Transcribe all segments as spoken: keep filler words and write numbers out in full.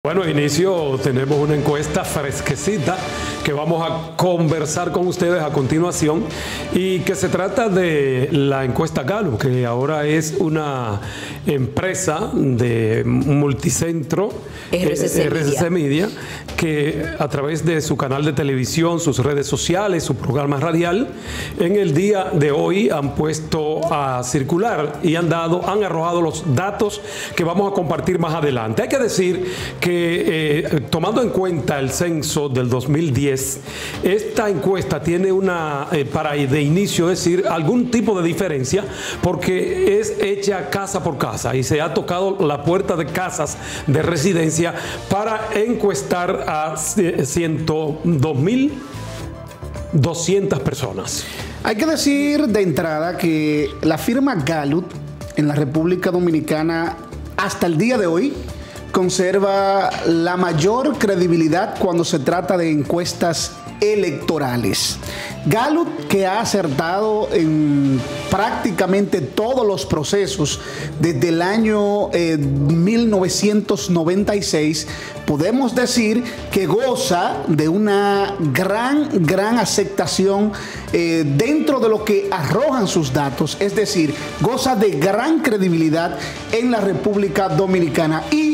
Bueno, inicio, tenemos una encuesta fresquecita que vamos a conversar con ustedes a continuación y que se trata de la encuesta Gallup, que ahora es una empresa de multicentro, R C C, eh, R C C Media, que a través de su canal de televisión, sus redes sociales, su programa radial, en el día de hoy han puesto a circular y han dado, han arrojado los datos que vamos a compartir más adelante. Hay que decir que eh, tomando en cuenta el censo del dos mil diez, esta encuesta tiene una, eh, para de inicio, es decir, algún tipo de diferencia, porque es hecha casa por casa y se ha tocado la puerta de casas de residencia para encuestar a ciento dos mil doscientas personas. Hay que decir de entrada que la firma Gallup en la República Dominicana hasta el día de hoy conserva la mayor credibilidad cuando se trata de encuestas electorales. Gallup, que ha acertado en prácticamente todos los procesos desde el año eh, mil novecientos noventa y seis, podemos decir que goza de una gran, gran aceptación eh, dentro de lo que arrojan sus datos, es decir, goza de gran credibilidad en la República Dominicana y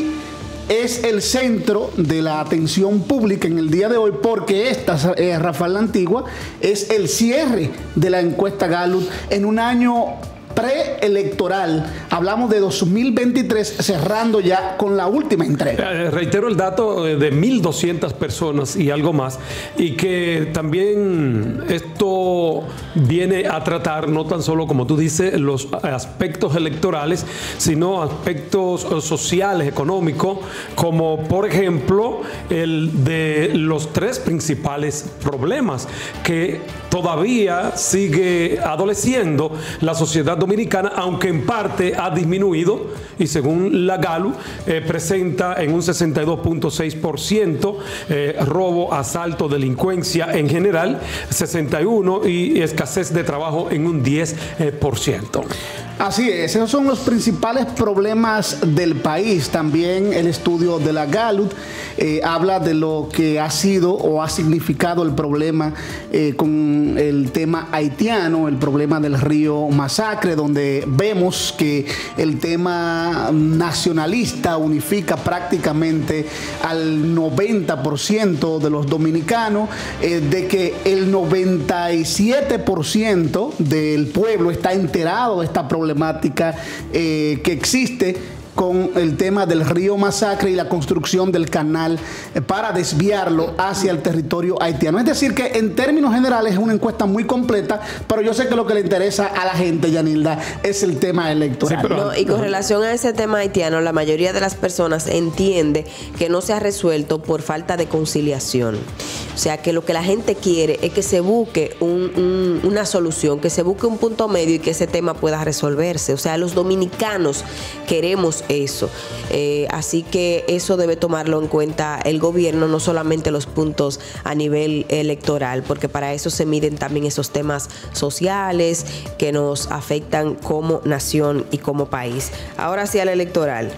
es el centro de la atención pública en el día de hoy, porque esta, eh, Rafael La Antigua, es el cierre de la encuesta Gallup en un año preelectoral. Hablamos de dos mil veintitrés, cerrando ya con la última entrega. Eh, reitero el dato de mil doscientas personas y algo más, y que también esto viene a tratar no tan solo, como tú dices, los aspectos electorales, sino aspectos sociales, económicos, como por ejemplo el de los tres principales problemas que todavía sigue adoleciendo la sociedad dominicana, aunque en parte ha disminuido, y según la Gallup eh, presenta en un sesenta y dos punto seis por ciento eh, robo, asalto, delincuencia en general, sesenta y uno por ciento, y escasez de trabajo en un diez por ciento. Así es, esos son los principales problemas del país. También el estudio de la Gallup eh, habla de lo que ha sido o ha significado el problema eh, con el tema haitiano, el problema del río Masacre, donde vemos que el tema nacionalista unifica prácticamente al noventa por ciento de los dominicanos, eh, de que el noventa y siete por ciento del pueblo está enterado de esta problemática problemática eh, que existe con el tema del río Masacre y la construcción del canal eh, para desviarlo hacia el territorio haitiano. Es decir, que en términos generales es una encuesta muy completa, pero yo sé que lo que le interesa a la gente, Yanilda, es el tema electoral. Sí, pero, no, y con relación a ese tema haitiano, la mayoría de las personas entiende que no se ha resuelto por falta de conciliación. O sea, que lo que la gente quiere es que se busque un, un, una solución, que se busque un punto medio y que ese tema pueda resolverse. O sea, los dominicanos queremos eso. Eh, así que eso debe tomarlo en cuenta el gobierno, no solamente los puntos a nivel electoral, porque para eso se miden también esos temas sociales que nos afectan como nación y como país. Ahora sí al electoral.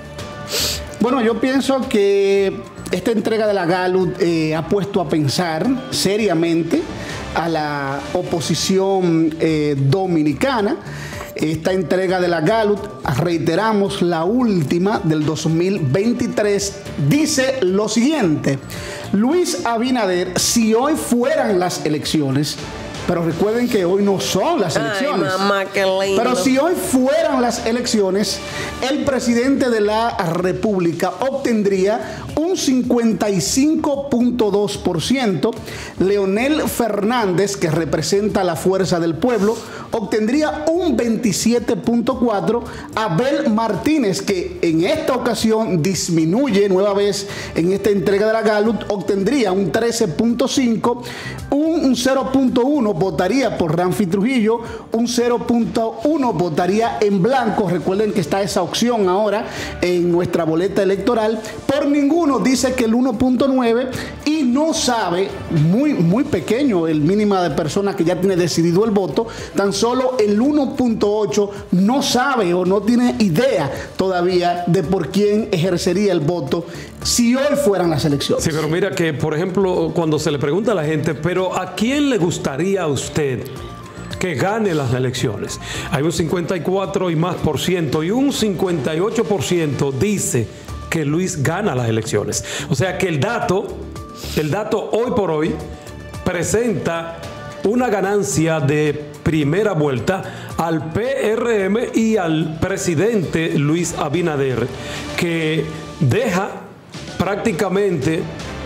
Bueno, yo pienso que esta entrega de la Gallup eh, ha puesto a pensar seriamente a la oposición eh, dominicana. Esta entrega de la Gallup, reiteramos, la última del dos mil veintitrés, dice lo siguiente: Luis Abinader, si hoy fueran las elecciones, pero recuerden que hoy no son las elecciones. Ay, mamá, qué lindo. Pero si hoy fueran las elecciones, el presidente de la República obtendría un cincuenta y cinco punto dos por ciento. Leonel Fernández, que representa la Fuerza del Pueblo, obtendría un veintisiete punto cuatro por ciento. Abel Martínez, que en esta ocasión disminuye nueva vez en esta entrega de la Gallup, obtendría un trece punto cinco por ciento. Un cero punto uno votaría por Ramfi Trujillo, un cero punto uno votaría en blanco. Recuerden que está esa opción ahora en nuestra boleta electoral. Por ninguno dice que el uno punto nueve, y no sabe, muy, muy pequeño el mínimo de personas que ya tiene decidido el voto, tan solo el uno punto ocho no sabe o no tiene idea todavía de por quién ejercería el voto si hoy fueran las elecciones. Sí, pero mira que, por ejemplo, cuando se le pregunta a la gente, pero ¿a quién le gustaría a usted que gane las elecciones? Hay un cincuenta y cuatro y más por ciento y un cincuenta y ocho por ciento dice que Luis gana las elecciones. O sea que el dato, el dato hoy por hoy presenta una ganancia de primera vuelta al P R M y al presidente Luis Abinader, que deja prácticamente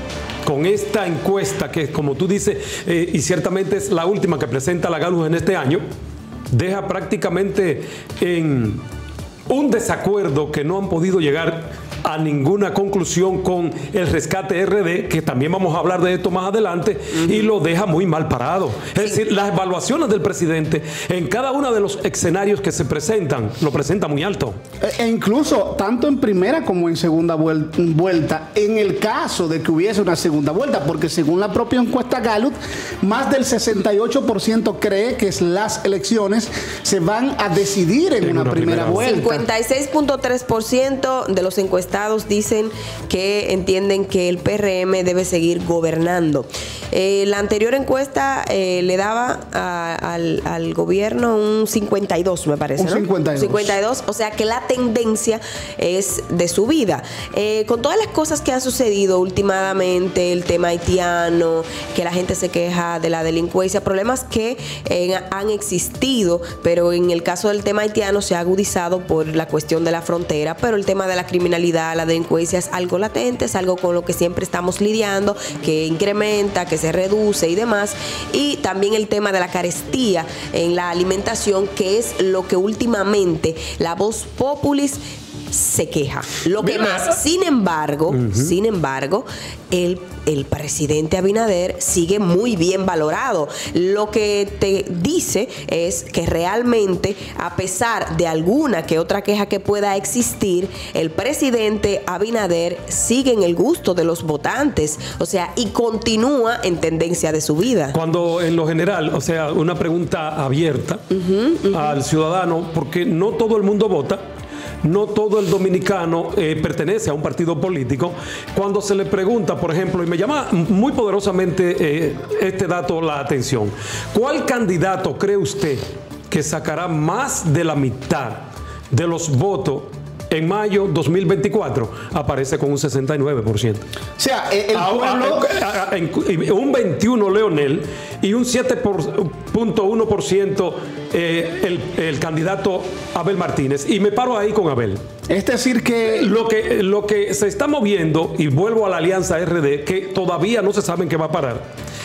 con esta encuesta, que como tú dices, eh, y ciertamente es la última que presenta la Gallup en este año, deja prácticamente en un desacuerdo que no han podido llegar a ninguna conclusión con el rescate R D, que también vamos a hablar de esto más adelante, uh-huh. y lo deja muy mal parado. Es sí. decir, las evaluaciones del presidente en cada uno de los escenarios que se presentan, lo presenta muy alto. E incluso tanto en primera como en segunda vuelta, en el caso de que hubiese una segunda vuelta, porque según la propia encuesta Gallup, más del sesenta y ocho por ciento cree que las elecciones se van a decidir en, en una, una primera, primera vuelta. cincuenta y seis punto tres por ciento de los encuestados dicen que entienden que el P R M debe seguir gobernando. Eh, la anterior encuesta eh, le daba a, al, al gobierno un cincuenta y dos, me parece, un ¿no? cincuenta y dos. cincuenta y dos, o sea que la tendencia es de subida. Eh, con todas las cosas que han sucedido últimamente, el tema haitiano, que la gente se queja de la delincuencia, problemas que eh, han existido, pero en el caso del tema haitiano se ha agudizado por la cuestión de la frontera, pero el tema de la criminalidad, la delincuencia es algo latente, es algo con lo que siempre estamos lidiando, que incrementa, que se reduce y demás. Y también el tema de la carestía en la alimentación, que es lo que últimamente la voz populis se queja. Lo que más, sin embargo, uh-huh. sin embargo, el, el presidente Abinader sigue muy bien valorado. Lo que te dice es que realmente, a pesar de alguna que otra queja que pueda existir, el presidente Abinader sigue en el gusto de los votantes, o sea, y continúa en tendencia de subida. Cuando en lo general, o sea, una pregunta abierta uh-huh, uh-huh. al ciudadano, porque no todo el mundo vota. No todo el dominicano eh, pertenece a un partido político. Cuando se le pregunta, por ejemplo, y me llama muy poderosamente eh, este dato la atención, ¿cuál candidato cree usted que sacará más de la mitad de los votos en mayo dos mil veinticuatro? Aparece con un sesenta y nueve por ciento. O sea, el pueblo... a, a, a, en, un veintiuno por ciento Leonel y un siete punto uno por ciento eh, el, el candidato Abel Martínez. Y me paro ahí con Abel. Es decir que... Lo que, lo que se está moviendo, y vuelvo a la alianza R D, que todavía no se sabe en qué va a parar,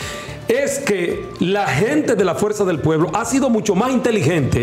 es que la gente de la Fuerza del Pueblo ha sido mucho más inteligente,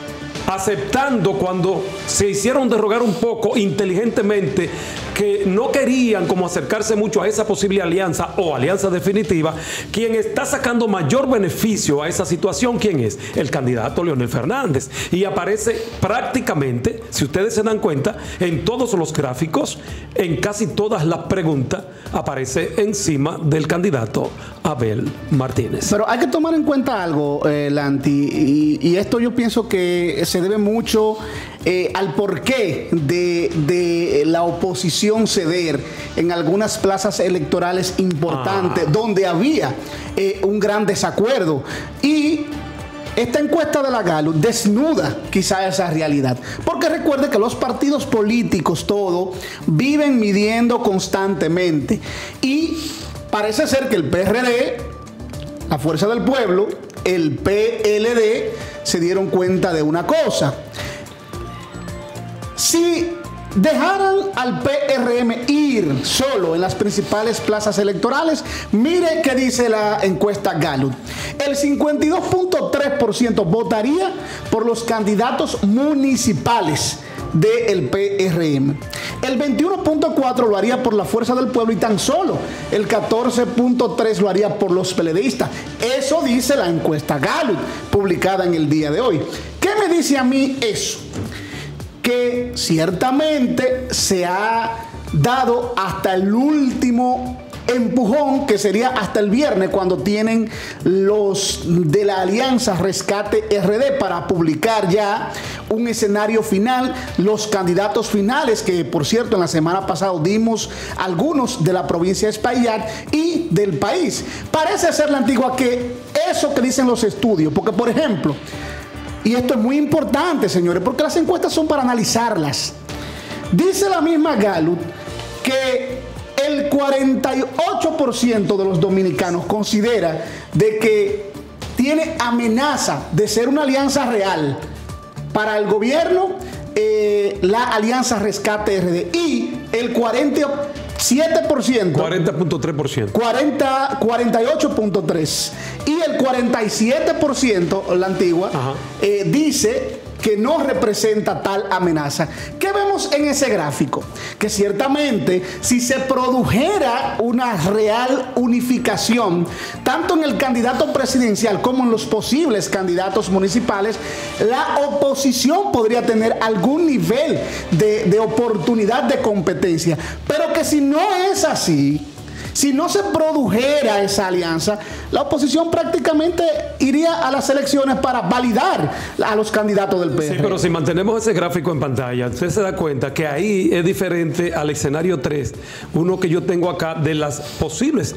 aceptando cuando se hicieron derrogar un poco inteligentemente que no querían como acercarse mucho a esa posible alianza o alianza definitiva. Quien está sacando mayor beneficio a esa situación, ¿quién es? El candidato Leonel Fernández. Y aparece prácticamente, si ustedes se dan cuenta, en todos los gráficos, en casi todas las preguntas, aparece encima del candidato Abel Martínez. Pero hay que tomar en cuenta algo, eh, Lanti, y, y esto yo pienso que se debe mucho eh, al porqué de, de la oposición ceder en algunas plazas electorales importantes, ah. donde había eh, un gran desacuerdo. Y esta encuesta de la Gallup desnuda quizá esa realidad. Porque recuerde que los partidos políticos, todo, viven midiendo constantemente. Y parece ser que el P R D, la Fuerza del Pueblo, el P L D, se dieron cuenta de una cosa. Si dejaran al P R M ir solo en las principales plazas electorales, mire qué dice la encuesta Gallup. El cincuenta y dos punto tres por ciento votaría por los candidatos municipales del P R M. El veintiuno punto cuatro lo haría por la Fuerza del Pueblo y tan solo el catorce punto tres lo haría por los PLDistas. Eso dice la encuesta Gallup, publicada en el día de hoy. ¿Qué me dice a mí eso? Que ciertamente se ha dado hasta el último empujón que sería hasta el viernes cuando tienen los de la Alianza Rescate R D para publicar ya un escenario final, los candidatos finales, que por cierto en la semana pasada dimos algunos de la provincia de Espaillat y del país. Parece ser la antigua que eso que dicen los estudios, porque por ejemplo, y esto es muy importante, señores, porque las encuestas son para analizarlas. Dice la misma Gallup que el cuarenta y ocho por ciento de los dominicanos considera de que tiene amenaza de ser una alianza real para el gobierno, eh, la Alianza Rescate R D, y el cuarenta y siete por ciento, cuarenta punto tres por ciento, cuarenta, cuarenta y ocho punto tres por ciento, y el cuarenta y siete por ciento, la antigua, eh, dice que no representa tal amenaza. ¿Qué vemos en ese gráfico? Que ciertamente si se produjera una real unificación, tanto en el candidato presidencial como en los posibles candidatos municipales, la oposición podría tener algún nivel de, de oportunidad de competencia. Pero que si no es así, si no se produjera esa alianza, la oposición prácticamente iría a las elecciones para validar a los candidatos del P R. Sí, pero si mantenemos ese gráfico en pantalla, usted se da cuenta que ahí es diferente al escenario tres, uno que yo tengo acá de las posibles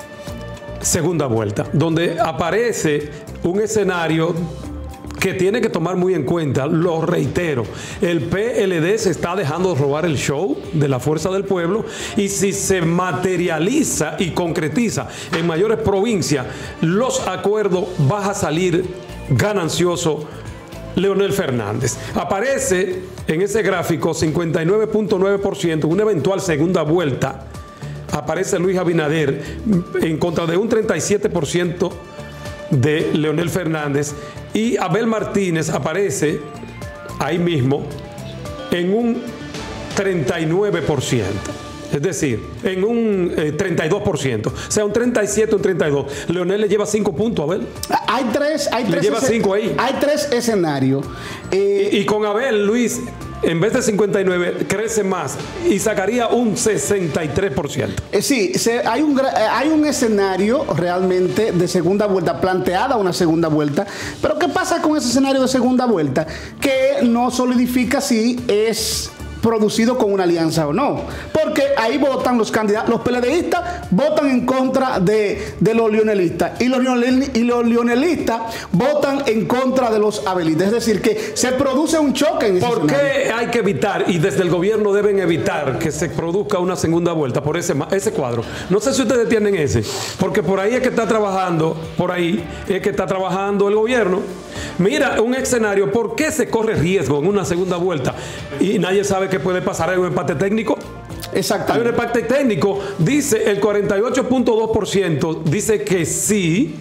segunda vuelta, donde aparece un escenario que tiene que tomar muy en cuenta, lo reitero, el P L D se está dejando robar el show de la Fuerza del Pueblo, y si se materializa y concretiza en mayores provincias los acuerdos, va a salir ganancioso Leonel Fernández. Aparece en ese gráfico cincuenta y nueve punto nueve por ciento, una eventual segunda vuelta, aparece Luis Abinader en contra de un treinta y siete por ciento de Leonel Fernández, y Abel Martínez aparece ahí mismo en un treinta y nueve por ciento, es decir, en un eh, treinta y dos por ciento, o sea, un treinta y siete, un treinta y dos. Leonel le lleva cinco puntos a Abel. Hay tres, hay tres, le lleva cinco ahí. Hay tres escenarios. Eh, y, y con Abel, Luis, en vez de cincuenta y nueve, crece más y sacaría un sesenta y tres por ciento. Eh, sí, se, hay, un, hay un escenario realmente de segunda vuelta, planteada una segunda vuelta, pero ¿qué pasa con ese escenario de segunda vuelta? Que no solidifica si es producido con una alianza o no, porque ahí votan los candidatos, los PLDistas votan en contra de, de los leonelistas, y los, leonel, y los leonelistas votan en contra de los abelistas, es decir, que se produce un choque en ese ¿Por escenario? qué hay que evitar, y desde el gobierno deben evitar, que se produzca una segunda vuelta por ese, ese cuadro? No sé si ustedes tienen ese, porque por ahí es que está trabajando, por ahí es que está trabajando el gobierno. Mira, un escenario, ¿por qué se corre riesgo en una segunda vuelta? Y nadie sabe qué puede pasar. Hay un empate técnico. Exacto. Hay un empate técnico. Dice el cuarenta y ocho punto dos por ciento dice que sí,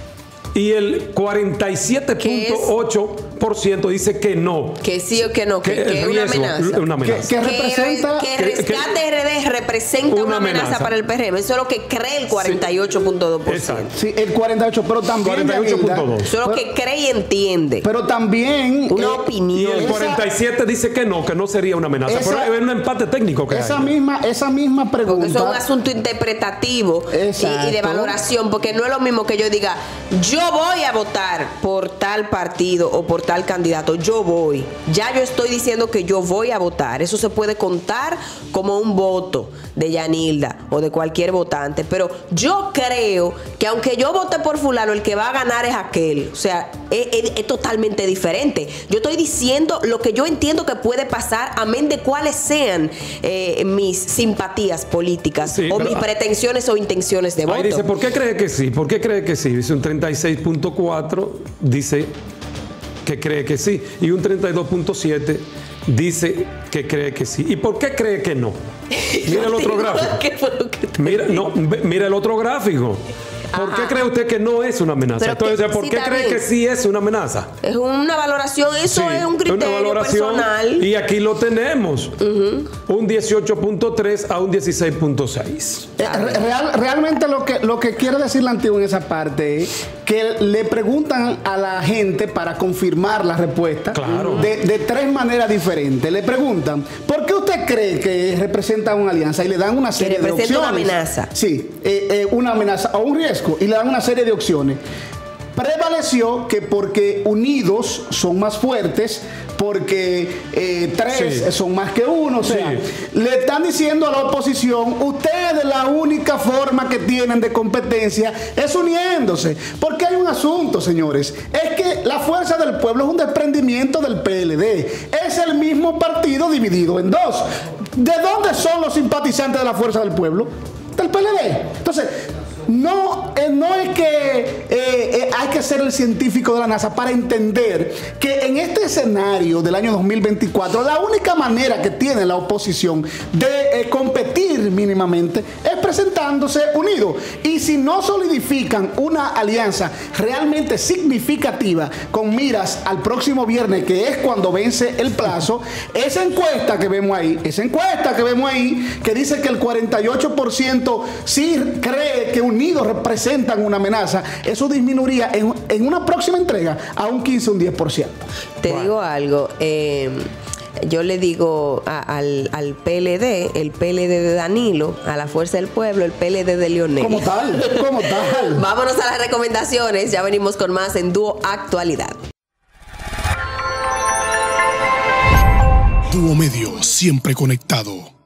y el cuarenta y siete punto ocho por ciento dice que no. Que sí o que no, que, que es una amenaza. Una amenaza. Que, que representa... Que, que Rescate que, R D representa una, una amenaza, amenaza para el P R M. Eso es lo que cree el cuarenta y ocho punto dos por ciento. Exacto. Sí, el cuarenta y ocho, pero también... cuarenta y ocho punto dos. Eso es lo que cree y entiende. Pero también... Una eh, opinión. Y el cuarenta y siete dice que no, que no sería una amenaza. Esa, pero es un empate técnico que esa hay. Misma, esa misma pregunta... Porque eso es un asunto interpretativo y, y de valoración, porque no es lo mismo que yo diga, yo voy a votar por tal partido o por tal candidato, yo voy. Ya yo estoy diciendo que yo voy a votar. Eso se puede contar como un voto de Yanilda o de cualquier votante, pero yo creo que aunque yo vote por fulano, el que va a ganar es aquel. O sea, es, es, es totalmente diferente. Yo estoy diciendo lo que yo entiendo que puede pasar, amén de cuáles sean eh, mis simpatías políticas, sí, o mis pretensiones o intenciones de voto. Ahí dice, ¿por qué cree que sí? ¿Por qué cree que sí? Dice un treinta y seis punto cuatro, dice que cree que sí, y un treinta y dos punto siete dice que cree que sí. ¿Y por qué cree que no? Mira el otro gráfico. Mira, no, mira el otro gráfico. ¿Por Ajá. qué cree usted que no es una amenaza? Pero Entonces, que, ¿por sí, qué cree bien. que sí es una amenaza? Es una valoración, eso sí, es un criterio una valoración, personal. Y aquí lo tenemos. Uh-huh. Un dieciocho punto tres a un dieciséis punto seis. Eh, real, realmente lo que, lo que quiere decir la antigua en esa parte es que le preguntan a la gente para confirmar la respuesta Claro. de, de tres maneras diferentes. Le preguntan, ¿por qué usted cree que representa una alianza? Y le dan una serie de opciones. representa una amenaza. Sí, eh, eh, una amenaza o un riesgo. Y le dan una serie de opciones. Prevaleció que porque unidos son más fuertes, porque eh, tres Sí. son más que uno. O sea, Sí. le están diciendo a la oposición, ustedes la única forma que tienen de competencia es uniéndose. Porque hay un asunto, señores, es que la Fuerza del Pueblo es un desprendimiento del P L D. Es el mismo partido dividido en dos. ¿De dónde son los simpatizantes de la Fuerza del Pueblo? Del P L D. Entonces, no, eh, no es que eh, eh, hay que ser el científico de la NASA para entender que en este escenario del año dos mil veinticuatro la única manera que tiene la oposición de eh, competir mínimamente es presentándose unidos. Y si no solidifican una alianza realmente significativa con miras al próximo viernes, que es cuando vence el plazo, esa encuesta que vemos ahí, esa encuesta que vemos ahí, que dice que el cuarenta y ocho por ciento sí cree que un unidos representan una amenaza, eso disminuiría en, en una próxima entrega a un quince, un diez por ciento. Te Bueno. digo algo, eh, yo le digo a- al, al P L D, el P L D de Danilo, a la Fuerza del Pueblo, el P L D de Leonel. Como tal, como tal. Vámonos a las recomendaciones, ya venimos con más en Dúo Actualidad. Dúo Medio, siempre conectado.